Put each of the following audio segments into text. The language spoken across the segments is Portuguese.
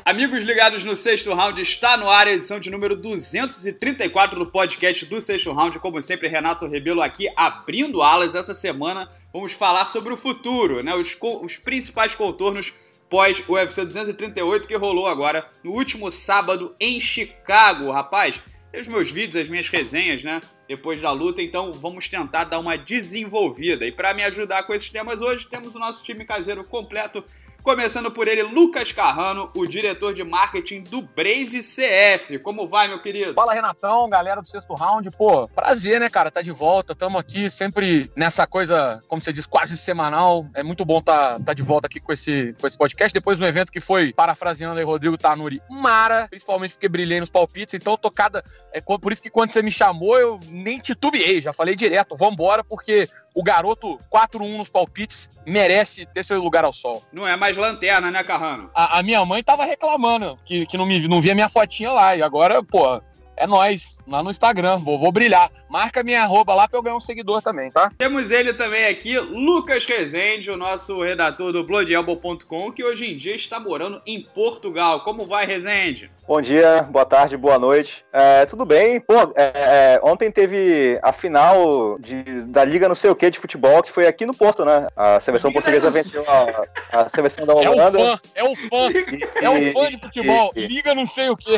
Amigos ligados no Sexto Round, está no ar a edição de número 234 do podcast do Sexto Round. Como sempre, Renato Rebelo aqui abrindo alas. Essa semana vamos falar sobre o futuro, né? Os principais contornos pós o UFC 238 que rolou agora no último sábado em Chicago. Rapaz, tem os meus vídeos, as minhas resenhas, né? Depois da luta, então vamos tentar dar uma desenvolvida. E para me ajudar com esses temas hoje, temos o nosso time caseiro completo. Começando por ele, Lucas Carrano, o diretor de marketing do Brave CF. Como vai, meu querido? Fala, Renatão, galera do Sexto Round. Pô, prazer, né, cara? Tá de volta, tamo aqui sempre nessa coisa, como você diz, quase semanal. É muito bom tá de volta aqui com esse podcast. Depois de um evento que foi, parafraseando aí Rodrigo Tanuri, mara. Principalmente porque brilhei nos palpites, então tocada. Por isso que quando você me chamou, eu nem titubeei, já falei direto, vambora, porque o garoto 4-1 nos palpites merece ter seu lugar ao sol. Não é mais lanterna, né, Carrano? A minha mãe tava reclamando que não via minha fotinha lá. E agora, pô, é nóis. Lá no Instagram, vou brilhar. Marca minha arroba lá pra eu ganhar um seguidor também, tá? Temos ele também aqui, Lucas Rezende, o nosso redator do BloodElbow.com, que hoje em dia está morando em Portugal. Como vai, Rezende? Bom dia, boa tarde, boa noite. Tudo bem? Pô, ontem teve a final da Liga não sei o que de futebol, que foi aqui no Porto, né? A seleção portuguesa venceu a seleção da Holanda. É o fã de futebol. Liga não sei o que.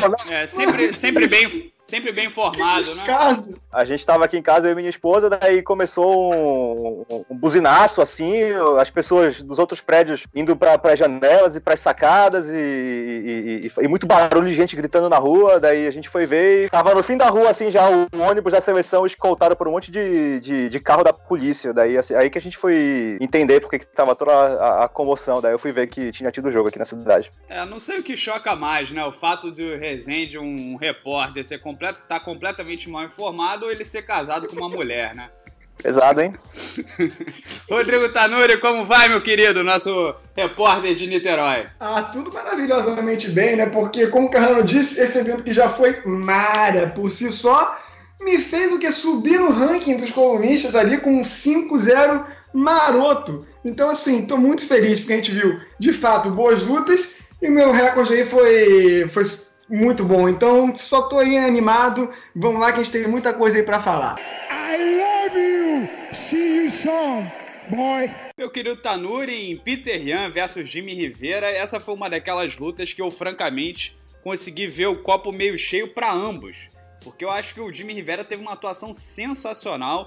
Sempre bem informado, né? A gente tava aqui em casa, eu e minha esposa, daí começou um buzinaço, assim, as pessoas dos outros prédios indo para janelas e para sacadas e muito barulho de gente gritando na rua, daí a gente foi ver e tava no fim da rua, assim, já o ônibus da seleção escoltado por um monte de carro da polícia, daí assim, aí que a gente foi entender porque que tava toda a comoção, daí eu fui ver que tinha tido jogo aqui na cidade. Não sei o que choca mais, né? O fato do Rezende, um repórter, tá completamente mal informado ou ele ser casado com uma mulher, né? Pesado, hein? Rodrigo Tanuri, como vai, meu querido? Nosso repórter de Niterói. Tudo maravilhosamente bem, né? Porque, como o Carrano disse, esse evento que já foi mara por si só, me fez o que? Subir no ranking dos colunistas ali com um 5-0 maroto. Então, assim, tô muito feliz porque a gente viu, de fato, boas lutas e o meu recorde aí foi muito bom, então só tô aí animado. Vamos lá que a gente tem muita coisa aí pra falar. I love you. See you soon, boy. Meu querido Tanuri, em Peter Yan versus Jimmy Rivera, essa foi uma daquelas lutas que eu francamente consegui ver o copo meio cheio pra ambos, porque eu acho que o Jimmy Rivera teve uma atuação sensacional.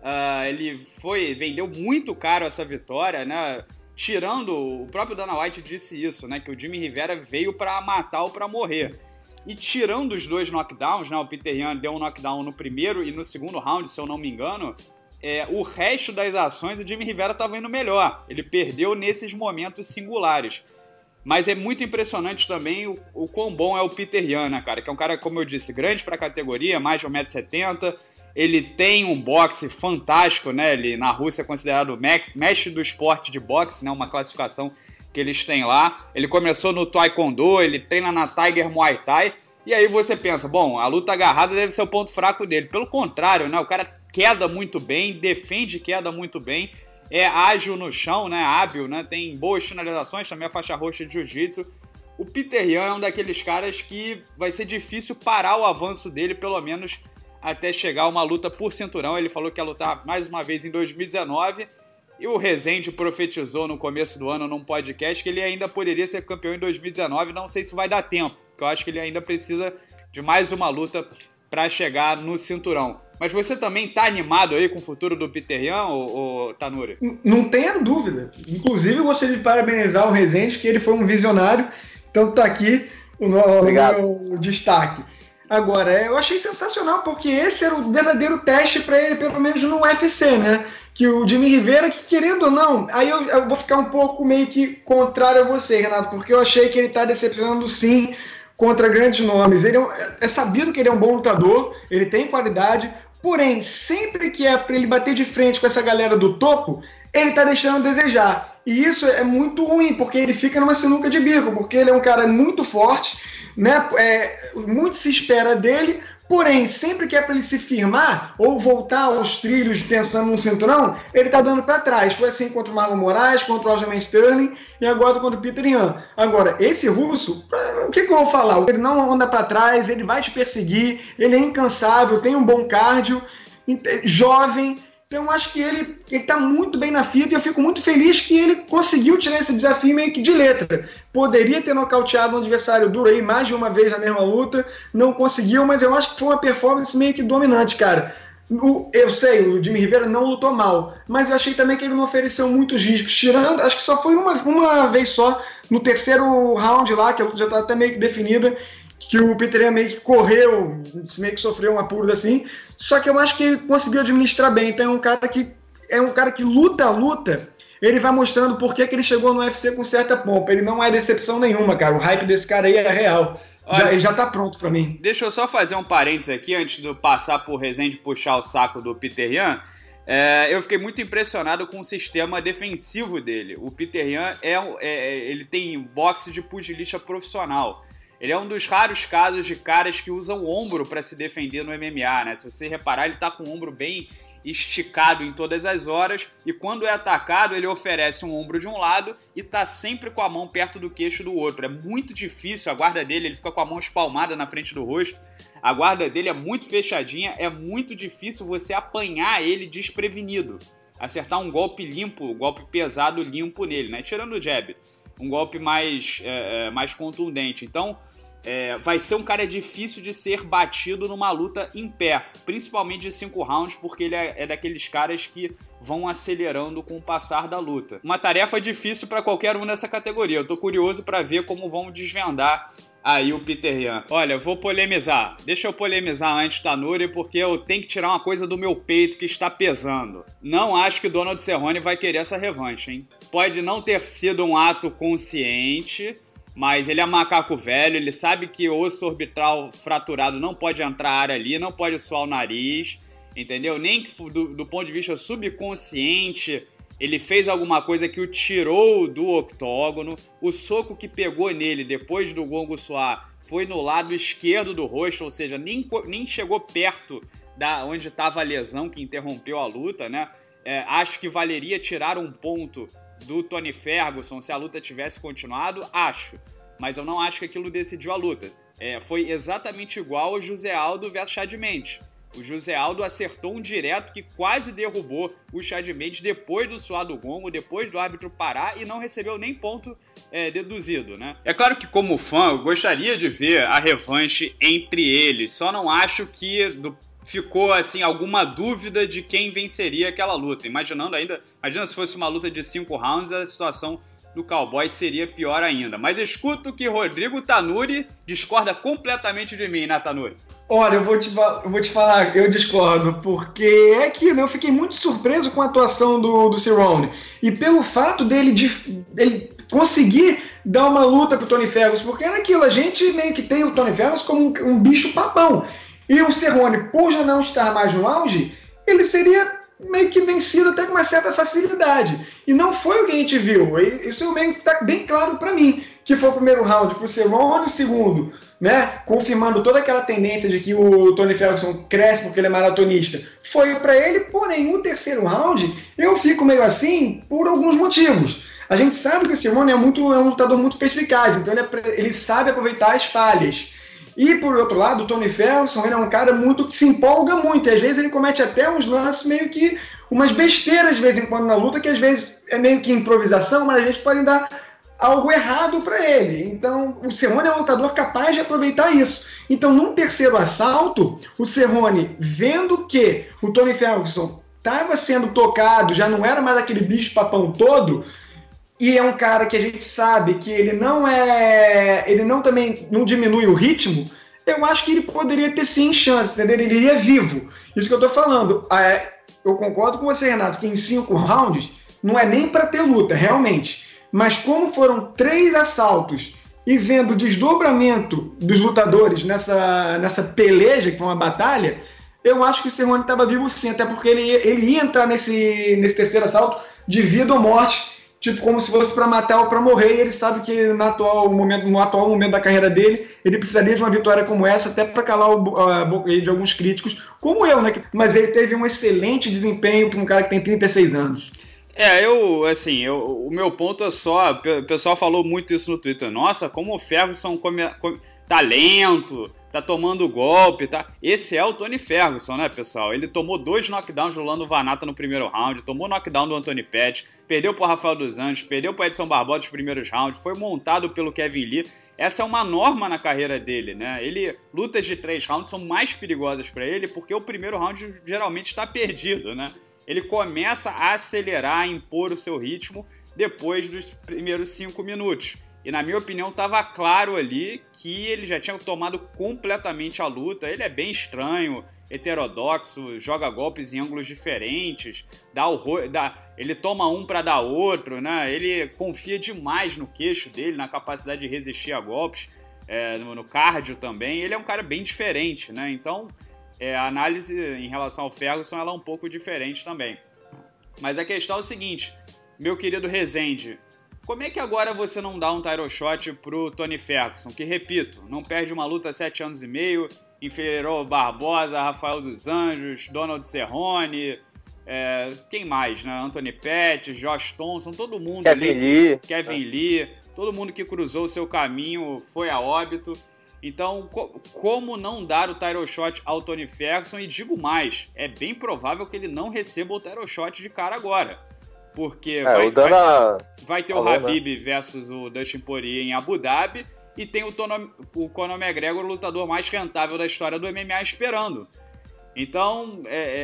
Ele vendeu muito caro essa vitória, né? Tirando, o próprio Dana White disse isso, né? Que o Jimmy Rivera veio pra matar ou pra morrer. E tirando os dois knockdowns, né? O Peter Yan deu um knockdown no primeiro e no segundo round, se eu não me engano. O resto das ações, o Jimmy Rivera estava indo melhor. Ele perdeu nesses momentos singulares. Mas é muito impressionante também o quão bom é o Peter Yan, né, cara? Que é um cara, como eu disse, grande pra categoria, mais de 1,70 m. Ele tem um boxe fantástico, né? Ele na Rússia é considerado mestre do esporte de boxe, né? Uma classificação que eles têm lá. Ele começou no Taekwondo, ele treina na Tiger Muay Thai. E aí você pensa, bom, a luta agarrada deve ser o ponto fraco dele. Pelo contrário, né? O cara queda muito bem, defende queda muito bem. É ágil no chão, né? Hábil, né? Tem boas finalizações, também a faixa roxa de jiu-jitsu. O Peter Yan é um daqueles caras que vai ser difícil parar o avanço dele, pelo menos até chegar a uma luta por cinturão. Ele falou que ia lutar mais uma vez em 2019 e o Rezende profetizou no começo do ano num podcast que ele ainda poderia ser campeão em 2019. Não sei se vai dar tempo, porque eu acho que ele ainda precisa de mais uma luta para chegar no cinturão. Mas você também tá animado aí com o futuro do Peter Yan, ou Tanuri? Não tenha dúvida. Inclusive, eu gostaria de parabenizar o Rezende, que ele foi um visionário. Então tá aqui o meu destaque. Agora, eu achei sensacional, porque esse era o verdadeiro teste para ele, pelo menos no UFC, né? Que o Jimmy Rivera, que querendo ou não, aí eu vou ficar um pouco meio que contrário a você, Renato, porque eu achei que ele tá decepcionando sim contra grandes nomes. Ele é sabido que ele é um bom lutador, ele tem qualidade, porém, sempre que é para ele bater de frente com essa galera do topo, ele tá deixando a desejar. E isso é muito ruim, porque ele fica numa sinuca de bico, porque ele é um cara muito forte, né? Muito se espera dele, Porém, sempre que é para ele se firmar ou voltar aos trilhos pensando no cinturão, ele tá dando para trás. Foi assim contra o Marlon Moraes, contra o Aljamain Sterling e agora contra o Peter Yan. Agora, esse russo, o que eu vou falar? Ele não anda para trás, ele vai te perseguir, ele é incansável, tem um bom cardio, jovem. Então eu acho que ele tá muito bem na fita e eu fico muito feliz que ele conseguiu tirar esse desafio meio que de letra. Poderia ter nocauteado um adversário duro aí mais de uma vez na mesma luta, não conseguiu, mas eu acho que foi uma performance meio que dominante, cara. Eu sei, o Jimmy Rivera não lutou mal, mas eu achei também que ele não ofereceu muitos riscos, tirando, acho que só foi uma vez só, no terceiro round lá, que a luta já tá até meio que definida, que o Peter Yan meio que correu, meio que sofreu um apuro assim, só que eu acho que ele conseguiu administrar bem. Então é um cara que luta a luta, ele vai mostrando por que ele chegou no UFC com certa pompa. Ele não é decepção nenhuma, cara. O hype desse cara aí é real. Ele já tá pronto pra mim. Deixa eu só fazer um parênteses aqui, antes de eu passar por Rezende puxar o saco do Peter Yan. Eu fiquei muito impressionado com o sistema defensivo dele. O Peter Yan ele tem boxe de pugilista profissional. Ele é um dos raros casos de caras que usam o ombro para se defender no MMA, né? Se você reparar, ele tá com o ombro bem esticado em todas as horas e quando é atacado, ele oferece um ombro de um lado e tá sempre com a mão perto do queixo do outro. É muito difícil, a guarda dele, ele fica com a mão espalmada na frente do rosto. A guarda dele é muito fechadinha, é muito difícil você apanhar ele desprevenido. Acertar um golpe limpo, um golpe pesado limpo nele, né? Tirando o jab. Um golpe mais contundente. Então, vai ser um cara difícil de ser batido numa luta em pé, principalmente de 5 rounds, porque ele é daqueles caras que vão acelerando com o passar da luta. Uma tarefa difícil para qualquer um nessa categoria. Eu tô curioso para ver como vão desvendar aí o Peter Yan. Olha, vou polemizar. Deixa eu polemizar antes, Tanuri, porque eu tenho que tirar uma coisa do meu peito que está pesando. Não acho que o Donald Cerrone vai querer essa revanche, hein? Pode não ter sido um ato consciente, mas ele é macaco velho, ele sabe que o osso orbital fraturado não pode entrar a área ali, não pode suar o nariz, entendeu? Nem que do ponto de vista subconsciente ele fez alguma coisa que o tirou do octógono. O soco que pegou nele depois do gongo soar foi no lado esquerdo do rosto, ou seja, nem chegou perto da onde estava a lesão que interrompeu a luta, né? Acho que valeria tirar um ponto do Tony Ferguson se a luta tivesse continuado, acho. Mas eu não acho que aquilo decidiu a luta. Foi exatamente igual ao José Aldo versus Chad Mendes. O José Aldo acertou um direto que quase derrubou o Chad Mendes depois do suar do gongo, depois do árbitro parar e não recebeu nem ponto deduzido, né? É claro que como fã eu gostaria de ver a revanche entre eles, só não acho que ficou assim alguma dúvida de quem venceria aquela luta. Imagina se fosse uma luta de 5 rounds, a situação do Cowboy seria pior ainda. Mas escuto que Rodrigo Tanuri discorda completamente de mim, né, Tanuri? Olha, eu vou te falar, eu discordo, porque é aquilo, eu fiquei muito surpreso com a atuação do Cerrone. E pelo fato dele ele conseguir dar uma luta pro Tony Ferguson, porque era aquilo, a gente meio que tem o Tony Ferguson como um bicho papão. E o Cerrone, por já não estar mais no auge, ele seria meio que vencido até com uma certa facilidade. E não foi o que a gente viu. Isso meio que está bem claro para mim, que foi o primeiro round para o Cerrone, o segundo, né, confirmando toda aquela tendência de que o Tony Ferguson cresce porque ele é maratonista. Foi para ele, porém, o terceiro round, eu fico meio assim por alguns motivos. A gente sabe que o Cerrone é um lutador muito perspicaz, então ele sabe aproveitar as falhas. E, por outro lado, o Tony Ferguson ele é um cara muito que se empolga muito. E, às vezes, ele comete até uns lances meio que umas besteiras de vez em quando na luta, que às vezes é meio que improvisação, mas a gente pode dar algo errado para ele. Então, o Cerrone é um lutador capaz de aproveitar isso. Então, num terceiro assalto, o Cerrone, vendo que o Tony Ferguson estava sendo tocado, já não era mais aquele bicho-papão todo, e é um cara que a gente sabe que ele também não diminui o ritmo, eu acho que ele poderia ter sim chance, entendeu? Ele iria vivo. Isso que eu tô falando. Eu concordo com você, Renato, que em 5 rounds não é nem para ter luta, realmente. Mas como foram 3 assaltos e vendo o desdobramento dos lutadores nessa peleja, que foi uma batalha, eu acho que o Cerrone estava vivo sim, até porque ele ia entrar nesse terceiro assalto de vida ou morte, tipo, como se fosse para matar ou para morrer, e ele sabe que no atual momento da carreira dele, ele precisaria de uma vitória como essa, até para calar a boca de alguns críticos, como eu, né? Mas ele teve um excelente desempenho para um cara que tem 36 anos. O meu ponto é só, o pessoal falou muito isso no Twitter, nossa, como o Ferguson tá lento, tá tomando golpe, tá? Esse é o Tony Ferguson, né, pessoal? Ele tomou 2 knockdowns do Lando Vanata no primeiro round, tomou knockdown do Anthony Pettis, perdeu pro Rafael dos Anjos, perdeu pro Edson Barbosa nos primeiros rounds, foi montado pelo Kevin Lee. Essa é uma norma na carreira dele, né? Lutas de 3 rounds são mais perigosas para ele porque o primeiro round geralmente está perdido, né? Ele começa a acelerar, a impor o seu ritmo depois dos primeiros 5 minutos. E na minha opinião estava claro ali que ele já tinha tomado completamente a luta. Ele é bem estranho, heterodoxo, joga golpes em ângulos diferentes, ele toma um para dar outro, né? Ele confia demais no queixo dele, na capacidade de resistir a golpes, no cardio também. Ele é um cara bem diferente, né? Então a análise em relação ao Ferguson ela é um pouco diferente também. Mas a questão é o seguinte, meu querido Rezende, como é que agora você não dá um title shot pro Tony Ferguson, que, repito, não perde uma luta há 7 anos e meio, enfrentou Barbosa, Rafael dos Anjos, Donald Cerrone, quem mais, né? Anthony Pettis, Josh Thompson, todo mundo Kevin Lee, todo mundo que cruzou o seu caminho foi a óbito. Então, como não dar o title shot ao Tony Ferguson? E digo mais, é bem provável que ele não receba o title shot de cara agora. Porque vai ter o Khabib versus o Dustin Poirier em Abu Dhabi e tem o Conor McGregor, o lutador mais rentável da história do MMA, esperando. Então,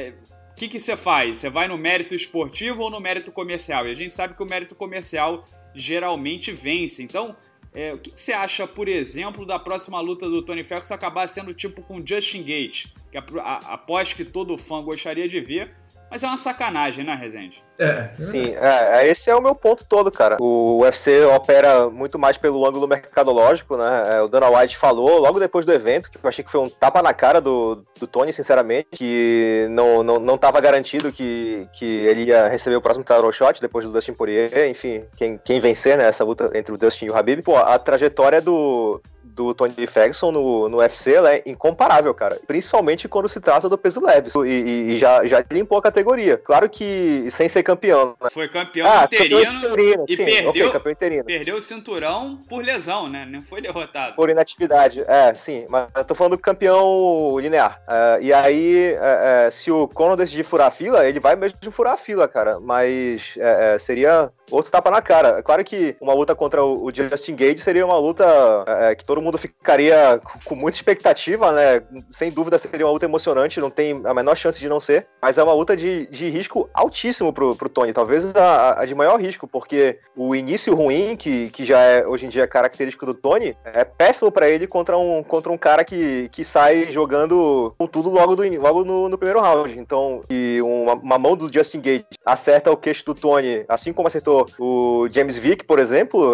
o que você faz? Você vai no mérito esportivo ou no mérito comercial? E a gente sabe que o mérito comercial geralmente vence. Então, o que você acha, por exemplo, da próxima luta do Tony Ferguson acabar sendo tipo com Justin Gaethje? Que aposto que todo fã gostaria de ver, mas é uma sacanagem, né, Rezende? Sim, esse é o meu ponto todo, cara. O UFC opera muito mais pelo ângulo mercadológico, né? O Dana White falou logo depois do evento, que eu achei que foi um tapa na cara do Tony, sinceramente, que não tava garantido que ele ia receber o próximo title shot depois do Dustin Poirier, enfim, quem vencer, né, essa luta entre o Dustin e o Khabib. Pô, a trajetória do Tony Ferguson no UFC, ela é incomparável, cara. Principalmente quando se trata do peso leve. E já limpou a categoria. Claro que sem ser campeão, né? Foi campeão interino e sim, campeão interino. Perdeu o cinturão por lesão, né? Não foi derrotado. Por inatividade, sim. Mas eu tô falando do campeão linear. E aí, se o Conor decidir furar a fila, ele vai mesmo furar a fila, cara. Mas seria outro tapa na cara. Claro que uma luta contra o Justin Gaethje seria uma luta que todo mundo ficaria com muita expectativa, né? Sem dúvida seria uma luta emocionante, não tem a menor chance de não ser, mas é uma luta de risco altíssimo pro Tony, talvez a de maior risco, porque o início ruim, que já hoje em dia é característico do Tony, é péssimo pra ele contra um cara que sai jogando com tudo logo no primeiro round. Então, e uma mão do Justin Gaethje acerta o queixo do Tony, assim como acertou o James Vick, por exemplo.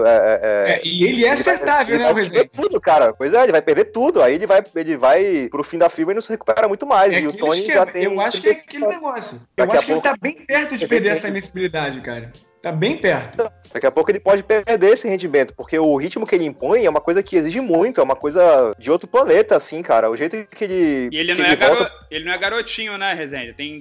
E ele é acertável, né, Rezende? Tudo, cara. Pois ele vai perder tudo. Aí ele vai pro fim da fila e não se recupera muito mais. E o Tony já tem. Eu acho que é aquele negócio. Eu acho que ele tá bem perto de perder essa invencibilidade, cara. Tá bem perto. Daqui a pouco ele pode perder esse rendimento, porque o ritmo que ele impõe é uma coisa que exige muito, é uma coisa de outro planeta, assim, cara. O jeito que ele... E ele não é garotinho, né, Rezende? Tem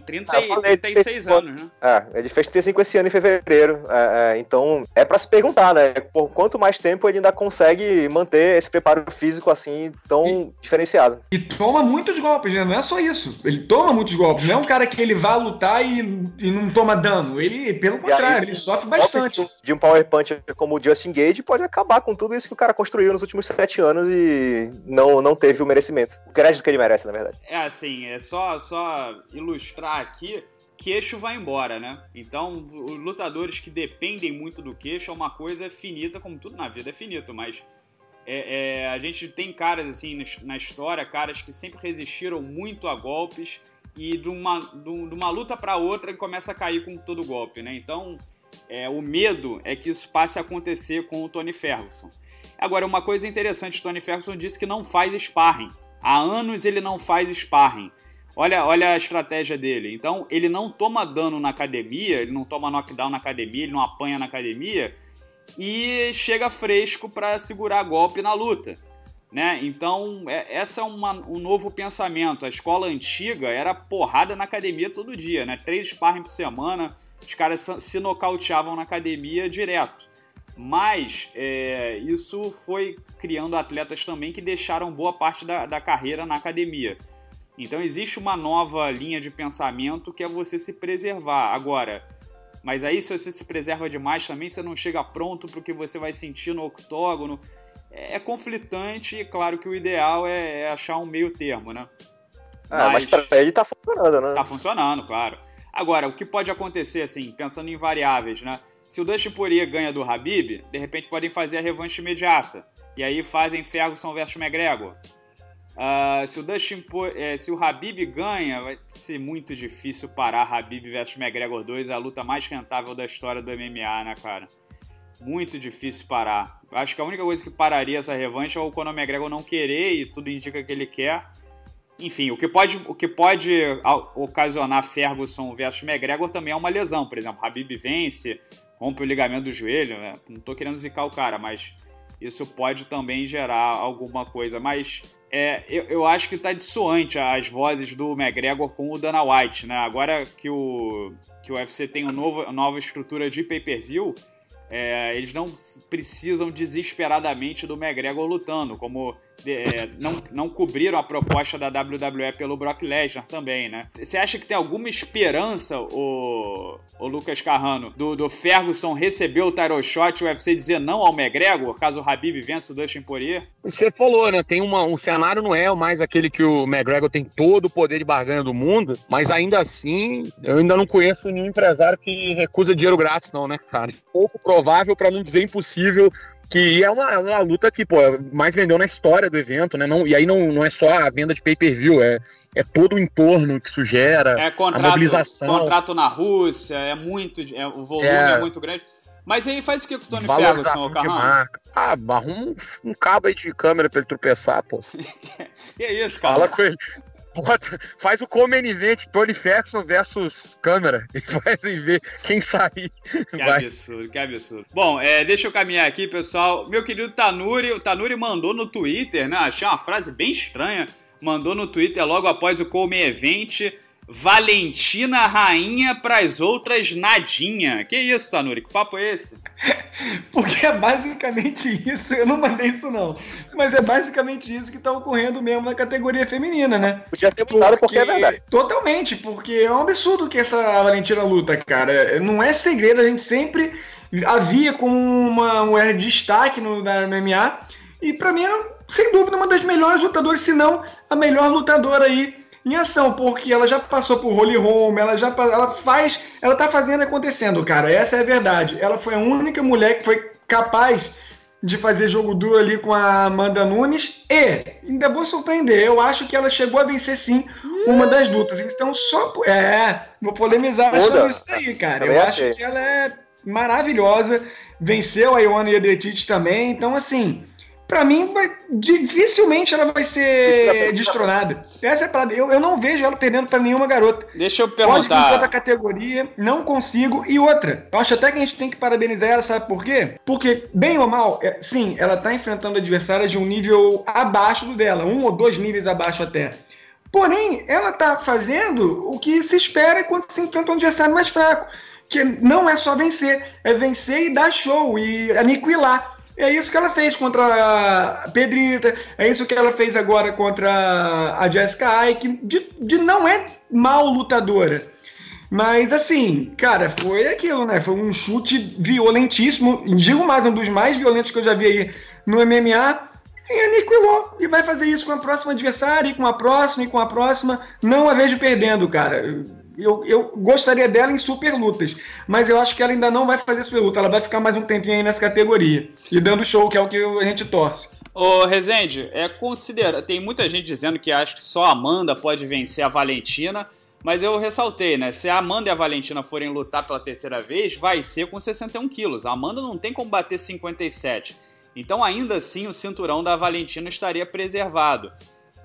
36 anos, né? Ele fez 35 esse ano em fevereiro. Então, é pra se perguntar, né? Por quanto mais tempo ele ainda consegue manter esse preparo físico, assim, tão diferenciado. E toma muitos golpes, né? Não é só isso. Ele toma muitos golpes. Não é um cara que ele vai lutar e não toma dano. Ele, pelo contrário, ele sofre bastante. De um power punch como o Justin Gaethje pode acabar com tudo isso que o cara construiu nos últimos 7 anos e não teve o merecimento. O crédito que ele merece, na verdade. Só ilustrar aqui, queixo vai embora, né? Então, os lutadores que dependem muito do queixo é uma coisa finita, como tudo na vida é finito, mas a gente tem caras, assim, na história, caras que sempre resistiram muito a golpes e de uma luta para outra ele começa a cair com todo golpe, né? Então, o medo é que isso passe a acontecer com o Tony Ferguson. Agora, uma coisa interessante, o Tony Ferguson disse que não faz sparring. Há anos ele não faz sparring. Olha a estratégia dele. Então, ele não toma dano na academia, ele não toma knockdown na academia, ele não apanha na academia e chega fresco para segurar golpe na luta, né? Então, essa é um novo pensamento. A escola antiga era porrada na academia todo dia, né? 3 sparring por semana, os caras se nocauteavam na academia direto. Mas isso foi criando atletas também que deixaram boa parte da carreira na academia. Então existe uma nova linha de pensamento que é você se preservar. Agora, mas aí se você se preserva demais também, você não chega pronto para o que você vai sentir no octógono. É conflitante e claro que o ideal é achar um meio termo, né? Mas para ele tá funcionando, né? Tá funcionando, claro. Agora, o que pode acontecer, assim, pensando em variáveis, né? Se o Dustin Poirier ganha do Khabib, de repente podem fazer a revanche imediata. E aí fazem Ferguson versus McGregor. Se o Khabib ganha, vai ser muito difícil parar Khabib versus McGregor 2, a luta mais rentável da história do MMA, né, cara? Muito difícil parar. Acho que a única coisa que pararia essa revanche é o Conor McGregor não querer, e tudo indica que ele quer. Enfim, o que pode ocasionar Ferguson versus McGregor também é uma lesão. Por exemplo, Khabib vence, rompe o ligamento do joelho, né? Não tô querendo zicar o cara, mas isso pode também gerar alguma coisa. Mas eu acho que tá dissoante as vozes do McGregor com o Dana White, né? Agora que o UFC tem uma nova estrutura de pay-per-view, eles não precisam desesperadamente do McGregor lutando, como não cobriram a proposta da WWE pelo Brock Lesnar também, né? Você acha que tem alguma esperança, o Lucas Carrano, do Ferguson receber o title shot e o UFC dizer não ao McGregor, caso o Khabib vença o Dustin Poirier? Você falou, né? Tem um cenário, não é mais aquele que o McGregor tem todo o poder de barganha do mundo, mas ainda assim, eu ainda não conheço nenhum empresário que recusa dinheiro grátis, não, né, cara? Pouco provável, para não dizer impossível, que é uma luta que, pô, mais vendeu na história do evento, né? E aí não é só a venda de pay-per-view, é todo o entorno que isso gera, a mobilização. Contrato na Rússia, o volume é muito grande. Mas aí faz o que com o Tony Ferguson, Carrão? Arruma um cabo aí de câmera pra ele tropeçar, pô. Que é isso, cara? Fala com ele. Faz o co-main event, Tony Ferguson versus câmera, e faz ver quem sair. Que absurdo. Bom, deixa eu caminhar aqui, pessoal. Meu querido Tanuri, o Tanuri mandou no Twitter, né? Achei uma frase bem estranha. Mandou no Twitter logo após o co-main event: Valentina rainha pras outras nadinha. Que isso, Tanuri? Que papo é esse? Porque é basicamente isso. Eu não mandei isso, não. Mas é basicamente isso que tá ocorrendo mesmo na categoria feminina, né? Podia ter mudado porque é verdade. Totalmente, porque é um absurdo que essa Valentina luta, cara. Não é segredo, a gente sempre a via como uma mulher de destaque no MMA. E pra mim, sem dúvida, uma das melhores lutadoras, se não a melhor lutadora aí em ação, porque ela já passou por Holly Holm, ela tá fazendo acontecendo, cara, essa é a verdade. Ela foi a única mulher que foi capaz de fazer jogo duro ali com a Amanda Nunes e, ainda vou surpreender, eu acho que ela chegou a vencer sim uma das lutas, então vou polemizar sobre isso aí, cara. Eu acho que ela é maravilhosa, venceu a Ioana Jedrzejczyk também, então assim, pra mim, dificilmente ela vai ser destronada. Essa é pra eu não vejo ela perdendo pra nenhuma garota. Deixa eu perguntar. Pode vir outra categoria, não consigo. E outra, eu acho até que a gente tem que parabenizar ela, sabe por quê? Porque, bem ou mal, sim, ela tá enfrentando adversárias de um nível abaixo do dela, 1 ou 2 níveis abaixo até. Porém, ela tá fazendo o que se espera quando se enfrenta um adversário mais fraco, que não é só vencer, é vencer e dar show, e aniquilar. É isso que ela fez contra a Pedrita, é isso que ela fez agora contra a Jessica Ike, de não é mal lutadora. Mas assim, cara, foi aquilo, né? Foi um chute violentíssimo, digo mais, um dos mais violentos que eu já vi aí no MMA, e aniquilou. E vai fazer isso com a próxima adversária, e com a próxima, não a vejo perdendo, cara. Eu gostaria dela em super lutas, mas eu acho que ela ainda não vai fazer super luta, ela vai ficar mais um tempinho aí nessa categoria, e dando show, que é o que a gente torce. Ô Rezende, tem muita gente dizendo que acha que só a Amanda pode vencer a Valentina, mas eu ressaltei, né, se a Amanda e a Valentina forem lutar pela terceira vez, vai ser com 61 quilos, a Amanda não tem como bater 57, então ainda assim o cinturão da Valentina estaria preservado.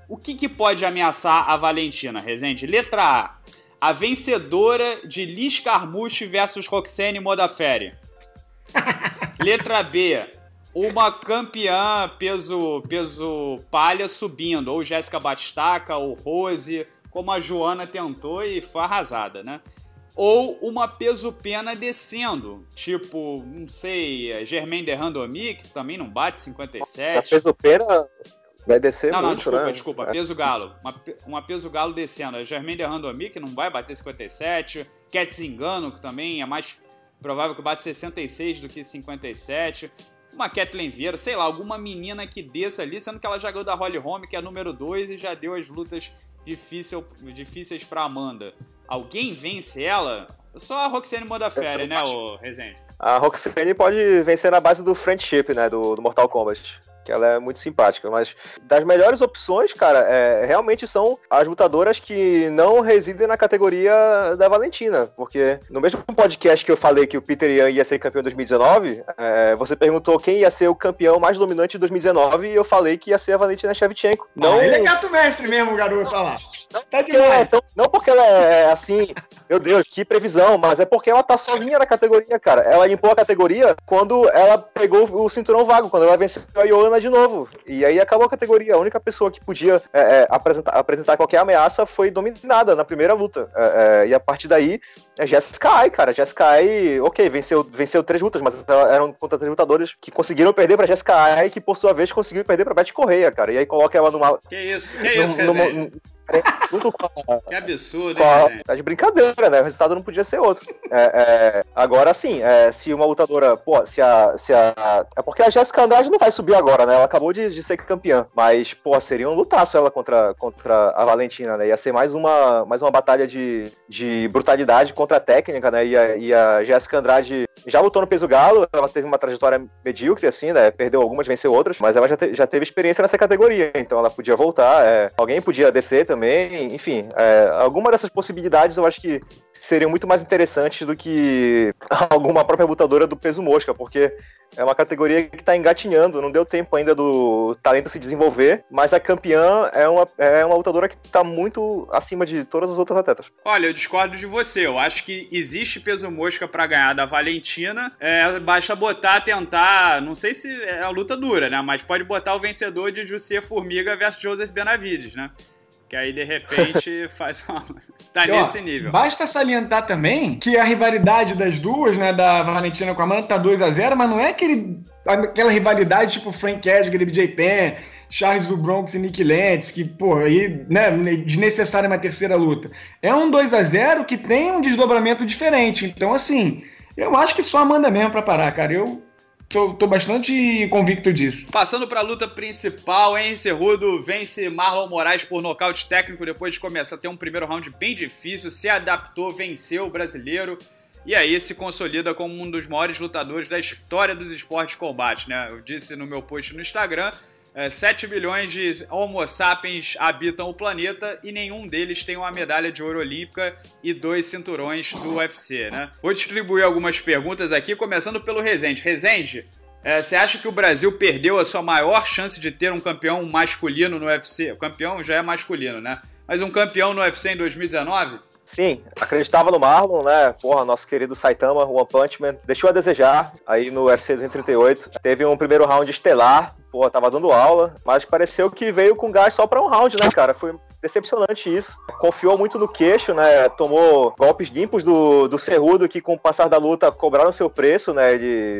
O que pode ameaçar a Valentina, Rezende? Letra A vencedora de Liz Carmouche versus Roxane Modafferi. Letra B, uma campeã peso palha subindo, ou Jéssica Batistaca, ou Rose, como a Joana tentou e foi arrasada, né? Ou uma peso-pena descendo, tipo, não sei, Germaine de Randomir, que também não bate 57. A peso-pena vai descer não, muito, né? Desculpa, peso-galo. Uma peso-galo descendo. A Germaine de Randomir, que não vai bater 57. Cat Zingano, que também é mais provável que bate 66 do que 57. Uma Kathleen Vieira, sei lá, alguma menina que desça ali, sendo que ela já ganhou da Holly Holm, que é a número 2, e já deu as lutas difíceis pra Amanda. Alguém vence ela? Só a Roxane Modafferi, né, ô Rezende? A Roxane pode vencer na base do friendship, né, do Mortal Kombat. Que ela é muito simpática, mas das melhores opções, cara, realmente são as lutadoras que não residem na categoria da Valentina, porque no mesmo podcast que eu falei que o Peter Yan ia ser campeão em 2019, você perguntou quem ia ser o campeão mais dominante de 2019 e eu falei que ia ser a Valentina Shevchenko. Não, ele é gato mestre mesmo, garoto, olha lá. Tá demais. Não porque ela é assim, meu Deus, que previsão, mas é porque ela tá sozinha na categoria, cara. Ela limpou a categoria quando ela pegou o cinturão vago, quando ela venceu a Joanna de novo. E aí acabou a categoria. A única pessoa que podia apresentar qualquer ameaça foi dominada na primeira luta. E a partir daí, é Jessica Ai, cara. Jessica Ai, ok, venceu 3 lutas, mas eram contra 3 lutadores que conseguiram perder pra Jessica Ai, que por sua vez conseguiu perder pra Betty Correia, cara. E aí coloca ela numa... Que isso, Que absurdo, hein? Tá de brincadeira, né? O resultado não podia ser outro. Agora sim, se uma lutadora. Pô, é porque a Jéssica Andrade não vai subir agora, né? Ela acabou de ser campeã. Mas, pô, seria um lutaço ela contra a Valentina, né? Ia ser mais uma batalha de brutalidade contra a técnica, né? E a Jéssica Andrade já lutou no peso galo, ela teve uma trajetória medíocre, assim, né? Perdeu algumas, venceu outras, mas ela já teve experiência nessa categoria, então ela podia voltar. Alguém podia descer também, enfim, alguma dessas possibilidades eu acho que seriam muito mais interessantes do que alguma própria lutadora do peso mosca, porque é uma categoria que tá engatinhando, não deu tempo ainda do talento se desenvolver, mas a campeã é uma lutadora que tá muito acima de todas as outras atletas. Olha, eu discordo de você, eu acho que existe peso mosca pra ganhar da Valentina, basta tentar, não sei se é a luta dura, né, mas pode botar o vencedor de José Formiga versus Joseph Benavides, né? Que aí, de repente, faz uma... Tá nesse nível. Basta salientar também que a rivalidade das duas, né, da Valentina com a Amanda, tá 2-0, mas não é aquela rivalidade tipo Frank Edgar e BJ Penn, Charles do Bronx e Nick Lentz, que, pô, aí, né, desnecessária uma terceira luta. É um 2-0 que tem um desdobramento diferente. Então, assim, eu acho que só a Amanda mesmo pra parar, cara. Eu tô bastante convicto disso. Passando pra luta principal, Henry Cejudo vence Marlon Moraes por nocaute técnico depois de começar a ter um primeiro round bem difícil, se adaptou, venceu o brasileiro e aí se consolida como um dos maiores lutadores da história dos esportes de combate, né? Eu disse no meu post no Instagram, 7 bilhões de homo sapiens habitam o planeta e nenhum deles tem uma medalha de ouro olímpica e 2 cinturões do UFC, né? Vou distribuir algumas perguntas aqui, começando pelo Rezende. Rezende, você acha que o Brasil perdeu a sua maior chance de ter um campeão masculino no UFC? O campeão já é masculino, né? Mas um campeão no UFC em 2019? Sim, acreditava no Marlon, né? Porra, nosso querido Saitama, One Punch Man, deixou a desejar aí no UFC 238. Teve um primeiro round estelar, porra, tava dando aula, mas pareceu que veio com gás só pra um round, né, cara? Foi decepcionante isso. Confiou muito no queixo, né? Tomou golpes limpos do Cejudo, que com o passar da luta cobraram seu preço, né?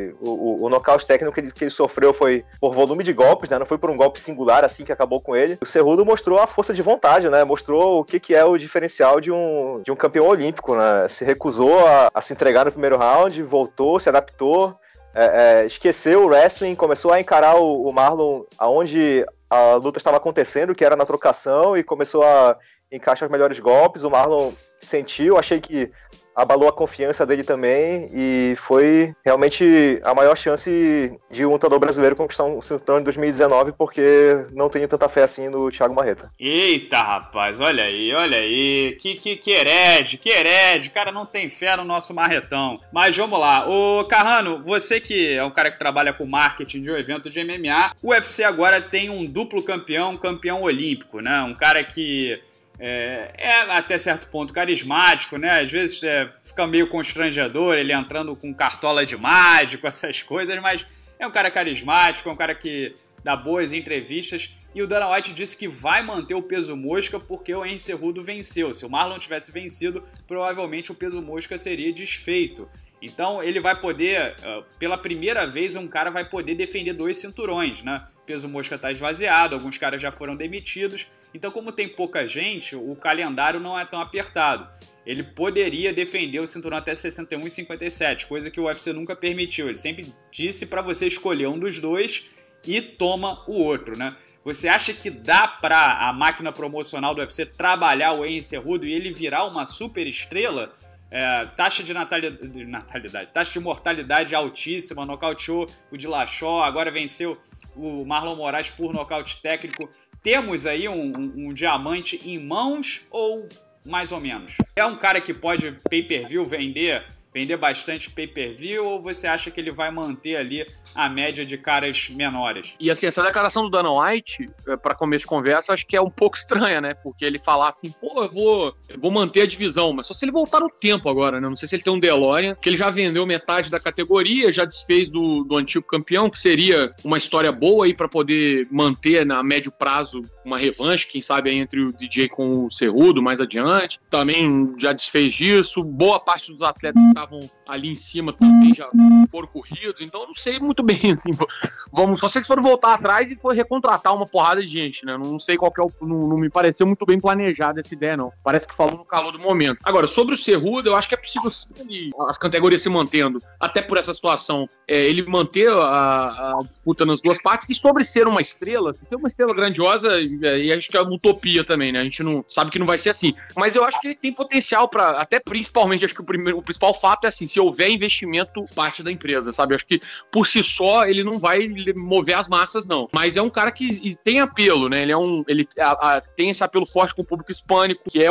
O nocaute técnico que ele sofreu foi por volume de golpes, né? Não foi por um golpe singular assim que acabou com ele. O Cejudo mostrou a força de vontade, né? Mostrou o que é o diferencial de um campeão olímpico, né? Se recusou a se entregar no primeiro round, voltou, se adaptou, esqueceu o wrestling, começou a encarar o Marlon aonde a luta estava acontecendo, que era na trocação, e começou a encaixar os melhores golpes. O Marlon sentiu, achei que abalou a confiança dele também e foi realmente a maior chance de um lutador brasileiro conquistar um cinturão em 2019, porque não tenho tanta fé assim no Thiago Marreta. Eita, rapaz, olha aí, que herege, o cara não tem fé no nosso marretão. Mas vamos lá, ô Carrano, você que é um cara que trabalha com marketing de um evento de MMA, o UFC agora tem um duplo campeão olímpico, né, um cara que é até certo ponto carismático, né? Às vezes fica meio constrangedor ele entrando com cartola de mágico, essas coisas, mas é um cara carismático, é um cara que dá boas entrevistas. E o Dana White disse que vai manter o peso mosca porque o Henry Cejudo venceu. Se o Marlon tivesse vencido, provavelmente o peso mosca seria desfeito. Então ele vai poder, pela primeira vez, um cara vai poder defender 2 cinturões, né? O peso mosca está esvaziado, alguns caras já foram demitidos. Então, como tem pouca gente, o calendário não é tão apertado. Ele poderia defender o cinturão até 61 e 57, coisa que o UFC nunca permitiu. Ele sempre disse para você escolher um dos dois e toma o outro, né? Você acha que dá para a máquina promocional do UFC trabalhar o Henry Cejudo e ele virar uma super estrela? Taxa de natalidade, taxa de mortalidade altíssima, nocauteou o Dillashaw, agora venceu o Marlon Moraes por nocaute técnico. Temos aí um diamante em mãos ou mais ou menos? É um cara que pode pay-per-view vender bastante pay-per-view, ou você acha que ele vai manter ali a média de caras menores? E assim, essa declaração do Dana White, para começo de conversa, acho que é um pouco estranha, né? Porque ele falar assim, pô, eu vou manter a divisão, mas só se ele voltar no tempo agora, né? Não sei se ele tem um DeLorean, que ele já vendeu metade da categoria, já desfez do antigo campeão, que seria uma história boa aí para poder manter na médio prazo uma revanche, quem sabe aí entre o DJ com o Cejudo mais adiante. Também já desfez disso. Boa parte dos atletas que estavam ali em cima também já foram corridos, então eu não sei muito bem, assim, só sei que foram voltar atrás e foi recontratar uma porrada de gente, né, não sei qual que é não me pareceu muito bem planejada essa ideia, não, parece que falou no calor do momento. Agora, sobre o Cejudo, eu acho que é possível sim, as categorias se mantendo, até por essa situação, ele manter a disputa nas duas partes, e sobre ser uma estrela, ser uma estrela grandiosa, e acho que é uma utopia também, né, a gente não sabe que não vai ser assim, mas eu acho que ele tem potencial para, até principalmente, acho que o principal fato é assim, se houver investimento, parte da empresa, sabe? Acho que por si só ele não vai mover as massas, não. Mas é um cara que tem apelo, né? Ele tem esse apelo forte com o público hispânico, que é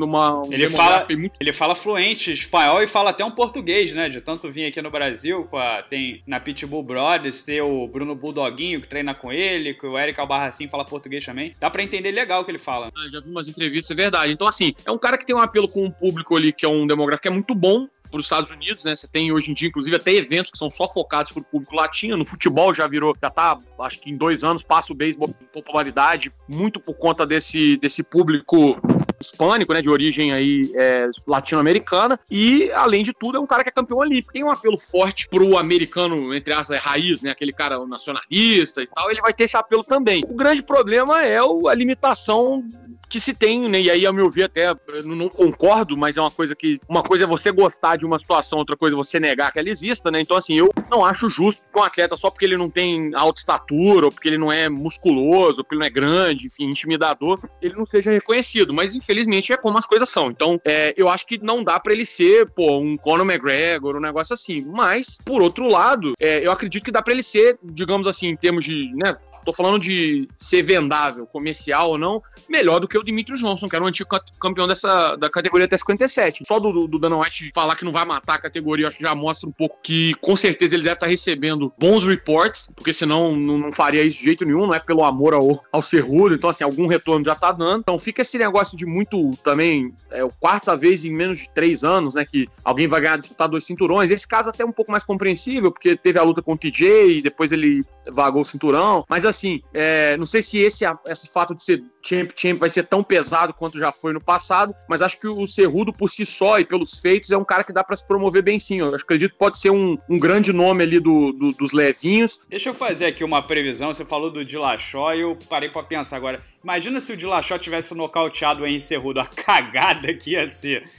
ele fala fluente espanhol e fala até um português, né? De tanto vir aqui no Brasil, tem na Pitbull Brothers, tem o Bruno Bulldoguinho que treina com ele, que o Eric Albarracin fala português também. Dá pra entender legal o que ele fala. Já vi umas entrevistas, é verdade. Então, assim, é um cara que tem um apelo com um público ali, que é um demográfico que é muito bom para os Estados Unidos, né? Você tem hoje em dia, inclusive, até eventos que são só focados para o público latino. No futebol já tá, acho que em 2 anos passa o beisebol em popularidade, muito por conta desse público hispânico, né, de origem aí latino-americana, e além de tudo é um cara que é campeão olímpico, tem um apelo forte pro americano, entre aspas, raiz, né, aquele cara nacionalista e tal, ele vai ter esse apelo também. O grande problema é a limitação que se tem, né, e aí ao meu ver até não concordo, mas é uma coisa é você gostar de uma situação, outra coisa é você negar que ela exista, né, então assim, eu não acho justo que um atleta só porque ele não tem alta estatura, ou porque ele não é musculoso, ou porque ele não é grande, enfim, intimidador, ele não seja reconhecido, mas infelizmente é como as coisas são, então eu acho que não dá pra ele ser, um Conor McGregor, um negócio assim, mas, por outro lado, eu acredito que dá pra ele ser, digamos assim, em termos de, né, tô falando de ser vendável, comercial ou não, melhor do que o Demetrious Johnson, que era o antigo campeão da categoria até 57. Só do Dana White falar que não vai matar a categoria, acho que já mostra um pouco que, com certeza, ele deve estar recebendo bons reports, porque senão não faria isso de jeito nenhum, não é pelo amor ao Cejudo, então, assim, algum retorno já tá dando. Então, fica esse negócio de muito, também, a quarta vez em menos de 3 anos, né, que alguém vai disputar 2 cinturões. Esse caso até é um pouco mais compreensível, porque teve a luta com o TJ, e depois ele vagou o cinturão, mas, assim, não sei se esse fato de ser champ vai ser tão pesado quanto já foi no passado, mas acho que o Cejudo por si só e pelos feitos é um cara que dá pra se promover bem sim. Eu acredito que pode ser um grande nome ali dos levinhos. Deixa eu fazer aqui uma previsão. Você falou do Dillashaw e eu parei pra pensar agora. Imagina se o Dillashaw tivesse nocauteado o Henry Cejudo, a cagada que ia ser.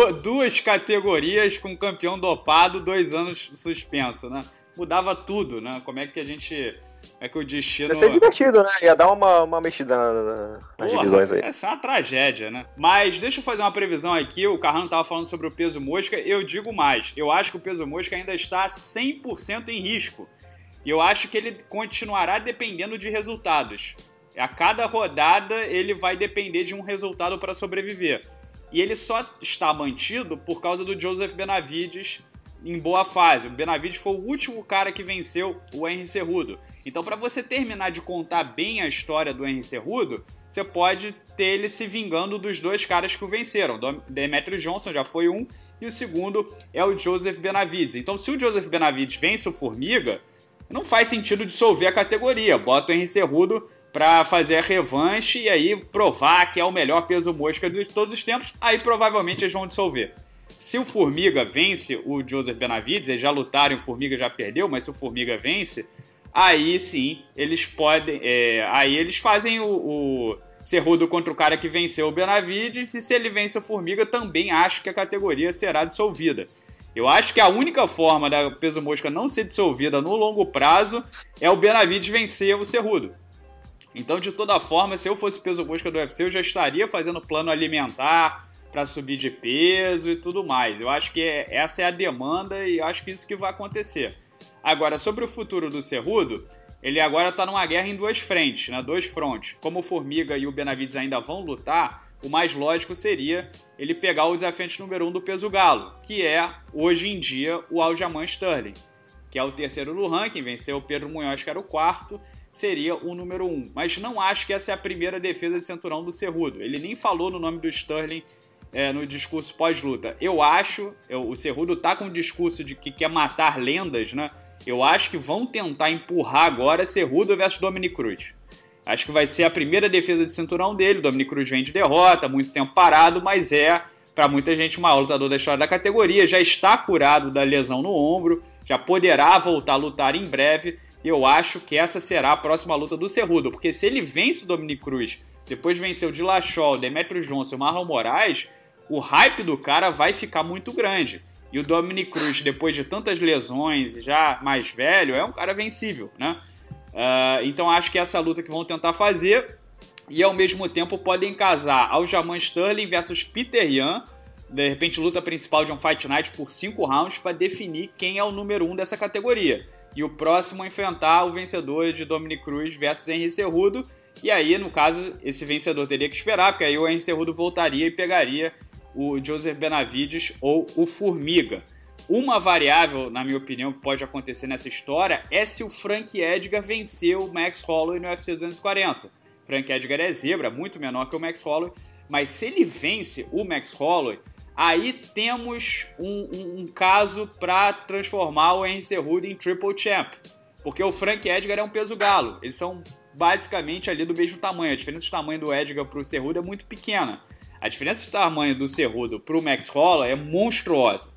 2 categorias com campeão dopado, 2 anos suspenso, né? Mudava tudo, né? Como é que a gente É que o destino... Ia ser divertido, né? Ia dar uma mexida nas divisões aí. Essa é uma tragédia, né? Mas deixa eu fazer uma previsão aqui. O Carrano tava falando sobre o peso mosca. Eu digo mais. Eu acho que o peso mosca ainda está 100% em risco. E eu acho que ele continuará dependendo de resultados. A cada rodada ele vai depender de um resultado para sobreviver. E ele só está mantido por causa do Joseph Benavidez em boa fase. O Benavidez foi o último cara que venceu o Henry Cejudo. Então, para você terminar de contar bem a história do Henry Cejudo, você pode ter ele se vingando dos dois caras que o venceram. O Demetrius Johnson já foi um, e o segundo é o Joseph Benavidez. Então, se o Joseph Benavidez vence o Formiga, não faz sentido dissolver a categoria. Bota o Henry Cejudo para fazer a revanche e aí provar que é o melhor peso mosca de todos os tempos. Aí, provavelmente, eles vão dissolver. Se o Formiga vence o Joseph Benavidez, eles já lutaram e o Formiga já perdeu, mas se o Formiga vence, aí sim, eles podem... aí eles fazem o Cejudo contra o cara que venceu o Benavidez, e se ele vence o Formiga, também acho que a categoria será dissolvida. Eu acho que a única forma da peso mosca não ser dissolvida no longo prazo é o Benavidez vencer o Cejudo. Então, de toda forma, se eu fosse peso mosca do UFC, eu já estaria fazendo plano alimentar para subir de peso e tudo mais. Eu acho que essa é a demanda e acho que isso que vai acontecer. Agora, sobre o futuro do Cejudo, ele agora está numa guerra em duas frentes, né? Dois frontes. Como o Formiga e o Benavidez ainda vão lutar, o mais lógico seria ele pegar o desafiante número 1 do peso galo, que é, hoje em dia, o Aljamain Sterling, que é o terceiro do ranking, venceu o Pedro Munhoz, que era o quarto, seria o número 1. Mas não acho que essa é a primeira defesa de cinturão do Cejudo. Ele nem falou no nome do Sterling no discurso pós-luta. Eu acho, o Cejudo tá com um discurso de que quer matar lendas, né? Eu acho que vão tentar empurrar agora Cejudo versus Dominick Cruz. Acho que vai ser a primeira defesa de cinturão dele. O Dominick Cruz vem de derrota, muito tempo parado, mas para muita gente, o maior lutador da história da categoria. Já está curado da lesão no ombro, já poderá voltar a lutar em breve. Eu acho que essa será a próxima luta do Cejudo, porque se ele vence o Dominick Cruz, depois venceu o Dillashaw, o Demetrius Johnson e o Marlon Moraes, o hype do cara vai ficar muito grande. E o Dominick Cruz, depois de tantas lesões, já mais velho, é um cara vencível, né? Então acho que essa luta que vão tentar fazer, e ao mesmo tempo podem casar Aljamain Sterling versus Peter Yan, de repente luta principal de um Fight Night por 5 rounds para definir quem é o número 1 dessa categoria. E o próximo a enfrentar o vencedor de Dominick Cruz versus Henry Cejudo. E aí, no caso, esse vencedor teria que esperar, porque aí o Henry Cejudo voltaria e pegaria o Joseph Benavidez ou o Formiga. Uma variável, na minha opinião, que pode acontecer nessa história é se o Frank Edgar vencer o Max Holloway no UFC 240. Frank Edgar é zebra, muito menor que o Max Holloway, mas se ele vence o Max Holloway, aí temos um caso para transformar o Henry Cejudo em Triple Champ, porque o Frank Edgar é um peso galo, eles são basicamente ali do mesmo tamanho, a diferença de tamanho do Edgar para o Cejudo é muito pequena, a diferença de tamanho do Cejudo para o Max Holloway é monstruosa,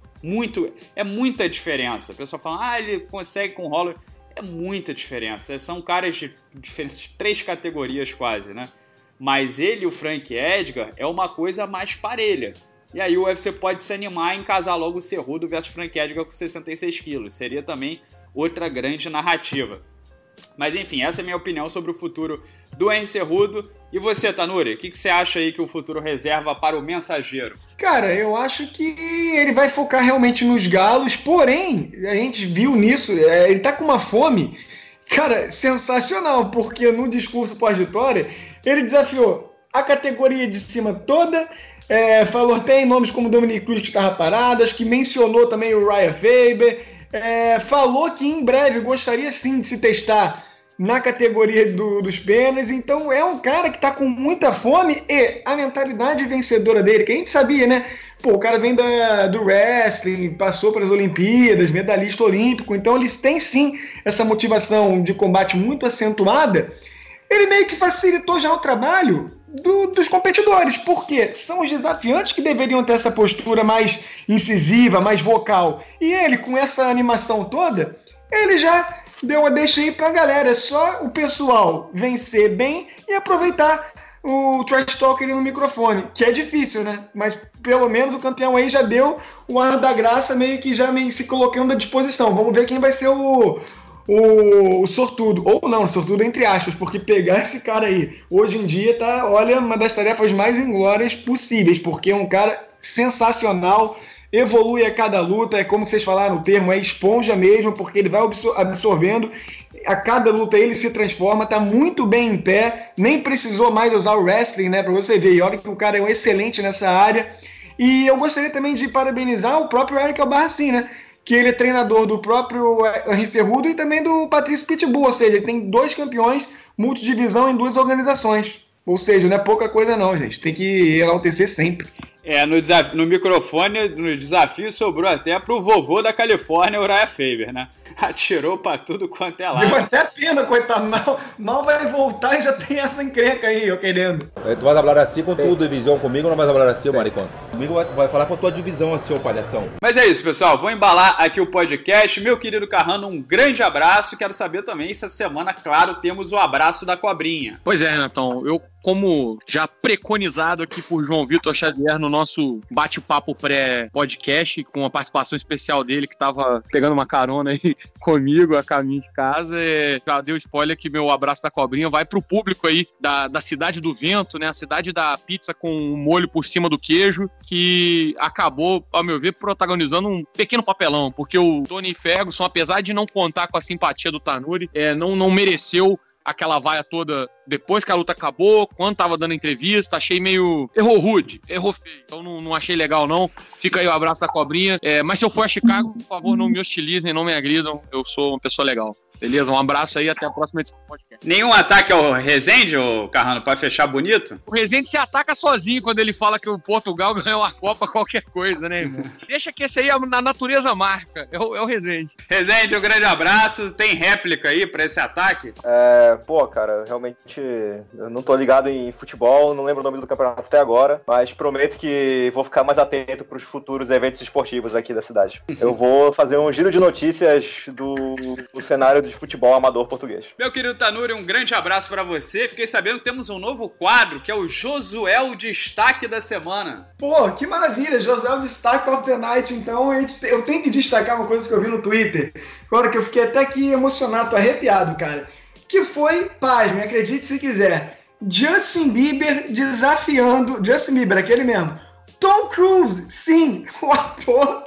é muita diferença, o pessoal fala, ele consegue com o Holloway, é muita diferença, são caras de diferentes 3 categorias quase, né? Mas ele e o Frank Edgar é uma coisa mais parelha. E aí o UFC pode se animar em casar logo o Cejudo versus Frank Edgar com 66 quilos. Seria também outra grande narrativa. Mas enfim, essa é a minha opinião sobre o futuro do Henry Cejudo. E você, Tanuri, o que você acha aí que o futuro reserva para o Mensageiro? Cara, eu acho que ele vai focar realmente nos galos, porém, a gente viu nisso, ele tá com uma fome, cara, sensacional, porque no discurso pós-vitória, ele desafiou a categoria de cima toda, falou até em nomes como Dominick Cruz que estava parado, acho que mencionou também o Ryan Faber, falou que em breve gostaria sim de se testar na categoria dos penas, então é um cara que tá com muita fome e a mentalidade vencedora dele, que a gente sabia, né? Pô, o cara vem do wrestling, passou para as Olimpíadas, medalhista olímpico, então eles têm sim essa motivação de combate muito acentuada. Ele meio que facilitou já o trabalho dos competidores, porque são os desafiantes que deveriam ter essa postura mais incisiva, mais vocal. E ele, com essa animação toda, ele já deu a deixa aí pra galera. É só o pessoal vencer bem e aproveitar o trash talk ali no microfone, que é difícil, né? Mas pelo menos o campeão aí já deu o ar da graça, meio que já se colocando à disposição. Vamos ver quem vai ser o o sortudo. Ou não, sortudo entre aspas, porque pegar esse cara aí, hoje em dia, tá, olha, uma das tarefas mais inglórias possíveis, porque é um cara sensacional, evolui a cada luta, é como vocês falaram o termo, é esponja mesmo, porque ele vai absorvendo, a cada luta ele se transforma, tá muito bem em pé, nem precisou mais usar o wrestling, né, pra você ver, e olha que o cara é um excelente nessa área. E eu gostaria também de parabenizar o próprio Eric Albarracin, né, que ele é treinador do próprio Henry Cejudo e também do Patrício Pitbull, ou seja, ele tem 2 campeões multidivisão em 2 organizações. Ou seja, não é pouca coisa não, gente. Tem que enaltecer sempre. No microfone, no desafio, sobrou até pro vovô da Califórnia, Uriah Faber, né? Atirou pra tudo quanto é lado. Deu até pena, coitado. Mal vai voltar e já tem essa encrenca aí, eu querendo. Tu vai falar assim com tua divisão comigo ou não vai falar assim, maricão? Comigo vai falar com a tua divisão assim, ô palhação. Mas é isso, pessoal. Vou embalar aqui o podcast. Meu querido Carrano, um grande abraço. Quero saber também se essa semana, claro, temos o abraço da cobrinha. Pois é, Renatão. Eu, como já preconizado aqui por João Vitor Xavier no nosso bate-papo pré-podcast, com a participação especial dele, que tava pegando uma carona aí comigo a caminho de casa, já deu spoiler que meu abraço da cobrinha vai pro público aí da Cidade do Vento, né? A cidade da pizza com molho por cima do queijo, que acabou, ao meu ver, protagonizando um pequeno papelão, porque o Tony Ferguson, apesar de não contar com a simpatia do Tanuri, não mereceu aquela vaia toda depois que a luta acabou, quando tava dando entrevista, achei meio... Errou rude, errou feio, então não achei legal não. Fica aí o abraço da cobrinha. Mas se eu for a Chicago, por favor, não me hostilizem, não me agridam, eu sou uma pessoa legal. Beleza? Um abraço aí, até a próxima edição do podcast. Nenhum ataque ao Rezende, ô Carrano, pra fechar bonito? O Rezende se ataca sozinho quando ele fala que o Portugal ganhou a Copa qualquer coisa, né, irmão? Deixa que esse aí na natureza marca, é o Rezende. Rezende, um grande abraço. Tem réplica aí pra esse ataque? Pô, cara, realmente eu não tô ligado em futebol, não lembro o nome do campeonato até agora, mas prometo que vou ficar mais atento pros futuros eventos esportivos aqui da cidade. Eu vou fazer um giro de notícias do cenário de futebol amador português. Meu querido Tanuri, um grande abraço pra você. Fiquei sabendo que temos um novo quadro, que é o Josué, o destaque da semana. Pô, que maravilha, Josué, o destaque of the night. Então, eu tenho que destacar uma coisa que eu vi no Twitter, agora que eu fiquei até aqui emocionado, tô arrepiado, cara. Que foi, pasme, acredite se quiser, Justin Bieber desafiando, Justin Bieber, aquele mesmo, Tom Cruise, sim, o ator,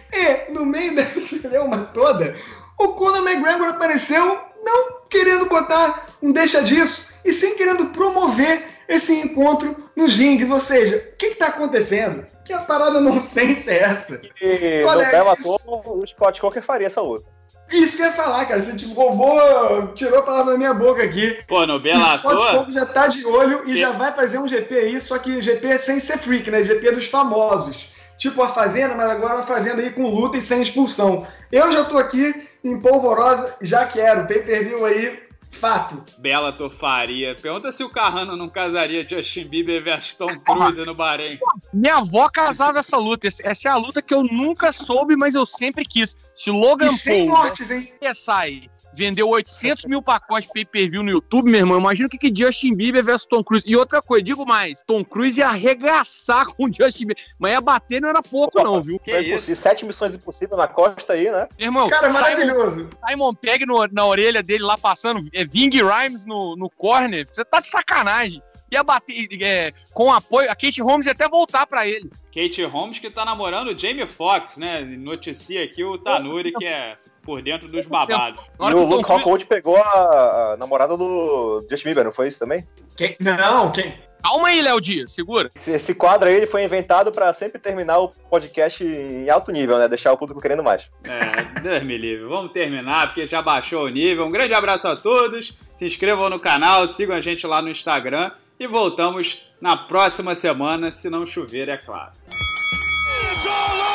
e no meio dessa celeuma toda, o Conor McGregor apareceu não querendo botar um deixa disso, e sim querendo promover esse encontro nos rings, ou seja, o que tá acontecendo? Que a parada nonsense é essa? E no belo ator, o Scott Coker faria essa luta. Isso que eu ia falar, cara. Você roubou, tirou a palavra da minha boca aqui. Pô, no Bellator... O Scott já tá de olho e já vai fazer um GP aí, só que GP sem ser freak, né? GP dos famosos. Tipo a Fazenda, mas agora uma Fazenda aí com luta e sem expulsão. Eu já tô aqui em polvorosa, já quero. Pay-per-view aí, fato. Bellator faria. Pergunta se o Carrano não casaria Justin Bieber versus Tom Cruise no Bahrein. Minha avó casava essa luta. Essa é a luta que eu nunca soube, mas eu sempre quis. Se Logan Paul... sem mortes, hein? Sai... Vendeu 800 mil pacotes pay-per-view no YouTube, meu irmão. Imagina o que Justin Bieber versus Tom Cruise. E outra coisa, digo mais, Tom Cruise ia arregaçar com o Justin Bieber. Mas ia bater não era pouco, não, viu? Que isso? 7 missões impossíveis na costa aí, né? Meu irmão, cara, maravilhoso. Simon Pegg na orelha dele lá passando, Ving Rhymes no corner. Você tá de sacanagem. Ia bater com apoio. A Kate Holmes ia até voltar pra ele. Kate Holmes que tá namorando o Jamie Foxx, né? Noticia aqui o Tanuri, que é por dentro dos babados. E o Luke Rockhold pegou a namorada do Justin Bieber, não foi isso também? Quem? Não, quem? Calma aí, Léo Dias, segura. Esse quadro aí ele foi inventado pra sempre terminar o podcast em alto nível, né? Deixar o público querendo mais. Deus me livre. Vamos terminar, porque já baixou o nível. Um grande abraço a todos. Se inscrevam no canal, sigam a gente lá no Instagram. E voltamos na próxima semana, se não chover, é claro.